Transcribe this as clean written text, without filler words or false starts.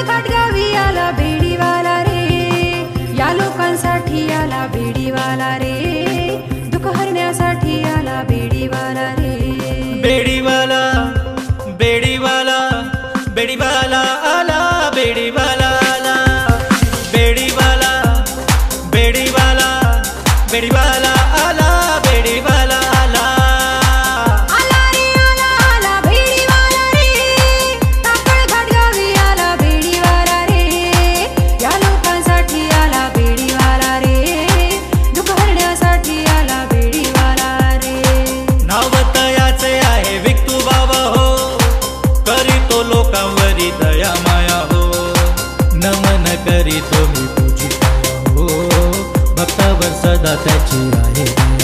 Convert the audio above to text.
घाटगावी आला बेडीवाला रे, या लोकांसाठी आला बेडीवाला रे, दुःख हरण्यासाठी आला बेडीवाला रे। बेडीवाला बेडीवाला बेडीवाला आला, बेडीवाला आला, बेडीवाला बेडीवाला बेडीवाला आला, बेडीवाला आला। आला रे आला आला बेडीवाला रे, टाकळ घाटगावी आला बेडीवाला रे, या लोकांसाठी आला बेडीवाला रे, दुःख हरण्यासाठी आला बेडीवाला रे। नाव तयाचे आहे विक्तू बाबा हो, करीतो लोकांवरी दया माया हो, नमन करीतो मी पूजिता हो, भक्तावर सदा त्याची आहे दया।